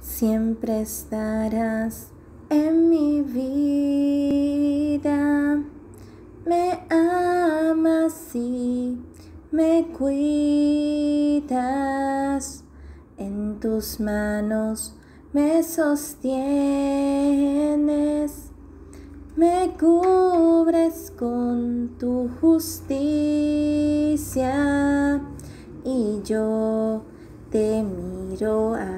siempre estarás en mi vida. Me amas y me cuidas, en tus manos me sostienes, me cubres con tu justicia y yo te miro a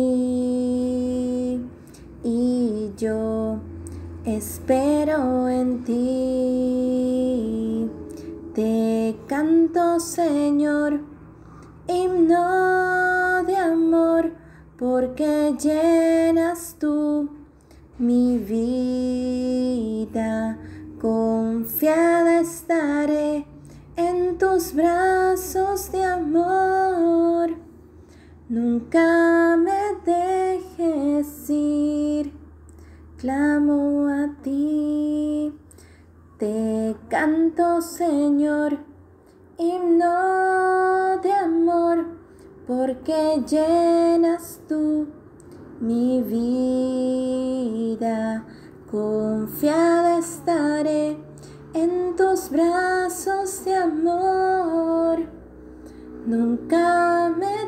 ti y yo espero en ti. Te canto, Señor, himno de amor, porque llenas tú mi vida. Confiada estaré en tus brazos de amor. Nunca me dejes ir, clamo a ti. Te canto, Señor, himno de amor, porque llenas tú mi vida. Confiada estaré en tus brazos de amor. Nunca me